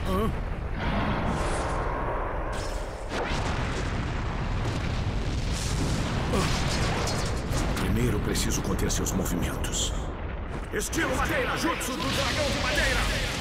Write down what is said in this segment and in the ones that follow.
Primeiro preciso conter seus movimentos. Estilo madeira, jutsu do dragão de madeira!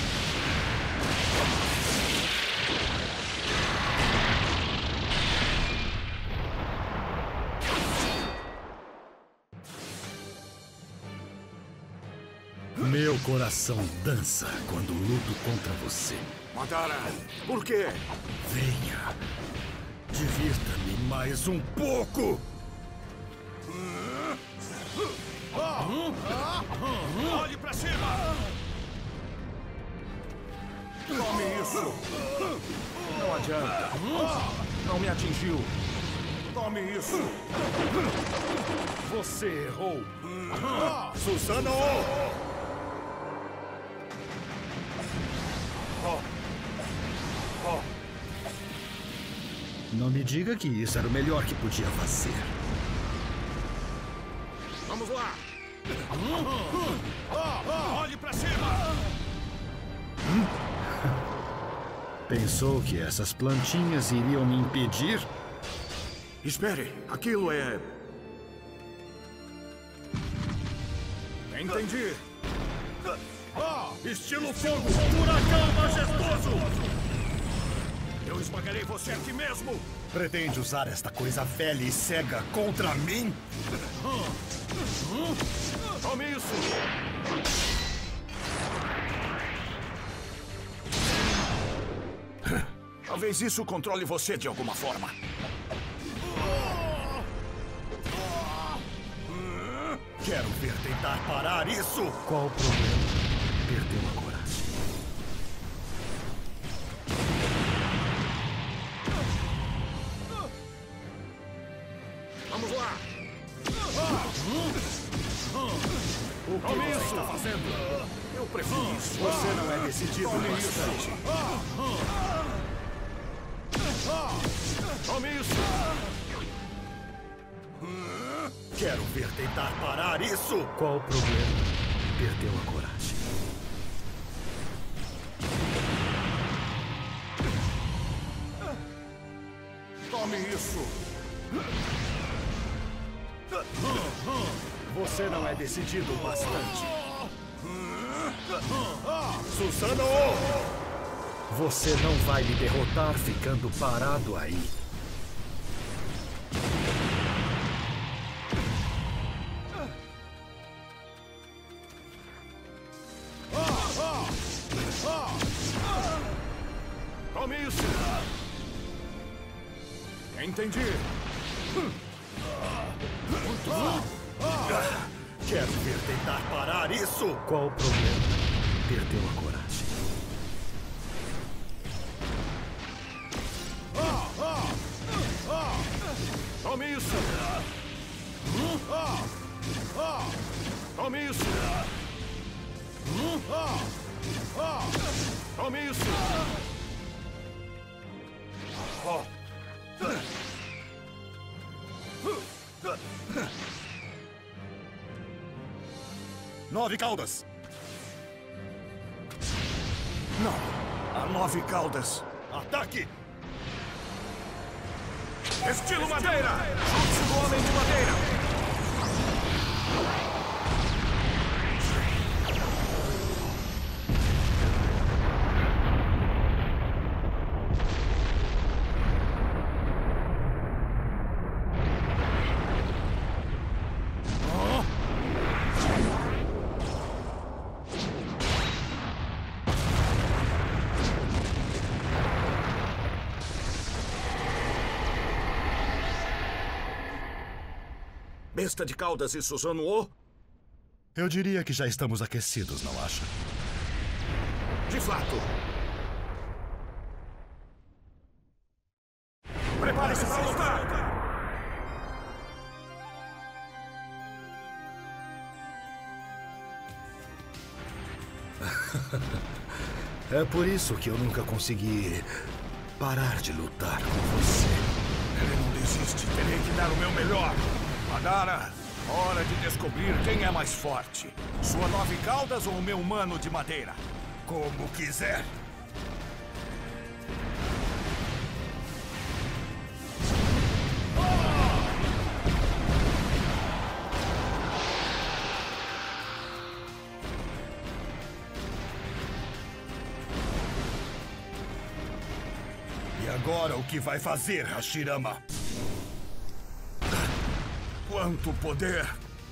Meu coração dança quando luto contra você. Madara, por quê? Venha. Divirta-me mais um pouco. Olhe pra cima! Tome isso! Não adianta. Não me atingiu. Tome isso! Você errou. Susanoo! Não me diga que isso era o melhor que podia fazer. Vamos lá! Olhe pra cima! Pensou que essas plantinhas iriam me impedir? Espere, aquilo é... Entendi. Estilo fogo, furacão majestoso! Eu esmagarei você aqui mesmo! Pretende usar esta coisa velha e cega contra mim? Tome isso! Talvez isso controle você de alguma forma. Quero ver tentar parar isso! Qual o problema? Perdeu a coragem. Vamos lá! O que você está fazendo? Eu prefiro isso. Você não é decidido bastante. Tome isso! Quero ver tentar parar isso! Qual o problema? Perdeu a coragem. Tome isso! Você não é decidido bastante. Susanoo! Você não vai me derrotar ficando parado aí. Tome isso! Entendi! Muito bom! Quero ver tentar parar isso! Qual o problema? Perdeu a coragem. Tome isso! Tome isso! Tome isso! 9 caudas! Não! A 9 caudas! Ataque! Estilo madeira! Jutsu do homem de madeira! Besta de caudas e Susanoo? Eu diria que já estamos aquecidos, não acha? De fato. Prepare-se para lutar! É por isso que eu nunca consegui parar de lutar com você. Ele não desiste. Terei que dar o meu melhor. Madara, hora de descobrir quem é mais forte. Sua 9 caudas ou o meu mano de madeira? Como quiser. agora o que vai fazer, Hashirama. Quanto poder!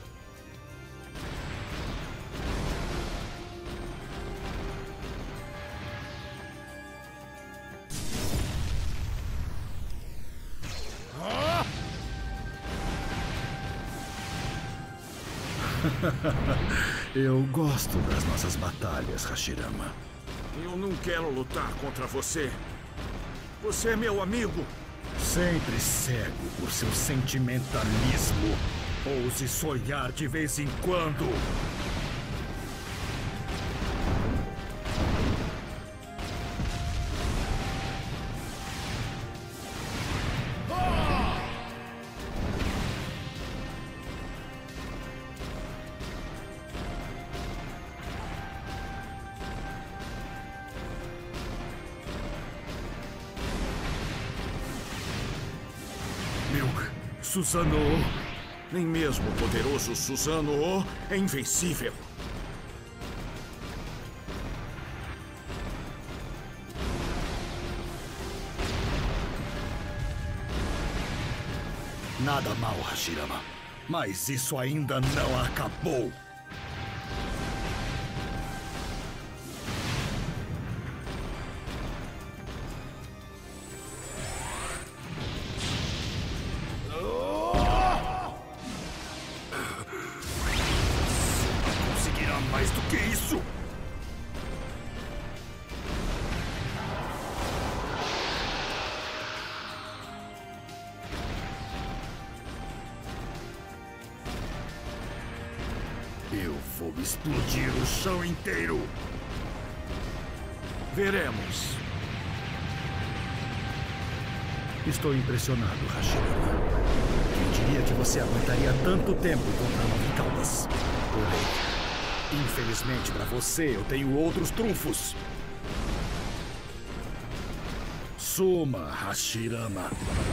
Eu gosto das nossas batalhas, Hashirama. Eu não quero lutar contra você. Você é meu amigo. Sempre cego por seu sentimentalismo. Ouse sonhar de vez em quando. Susanoo. Nem mesmo o poderoso Susanoo é invencível. Nada mal, Hashirama. Mas isso ainda não acabou. Mais do que isso! Eu vou explodir o chão inteiro! Veremos. Estou impressionado, Hashirama. Quem diria que você aguentaria tanto tempo contra 9 caudas? Porém, infelizmente para você, eu tenho outros trunfos. Suma, Hashirama.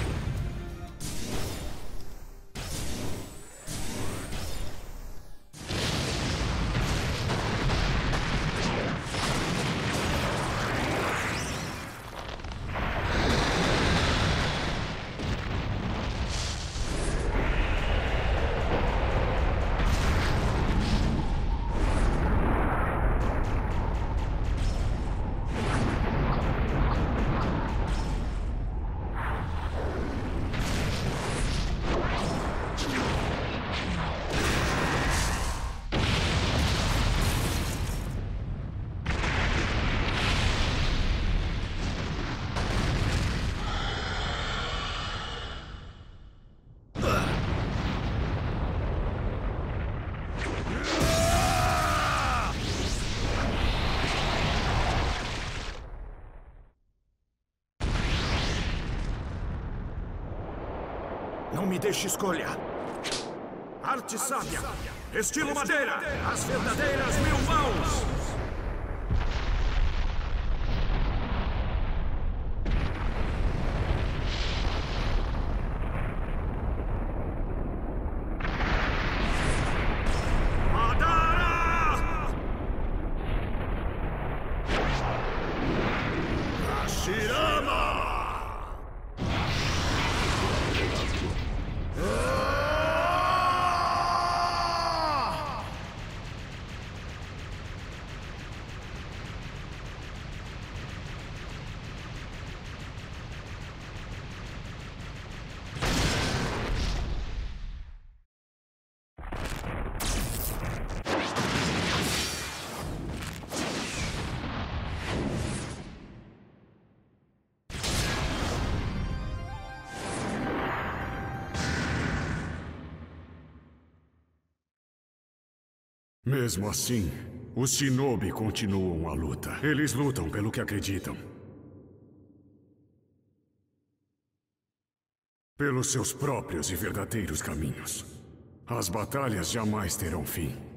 Não me deixe escolha. Arte sábia. Estilo madeira. As verdadeiras 1000 mãos. Madara! Hashirama! Mesmo assim, os Shinobi continuam a luta. Eles lutam pelo que acreditam. Pelos seus próprios e verdadeiros caminhos. As batalhas jamais terão fim.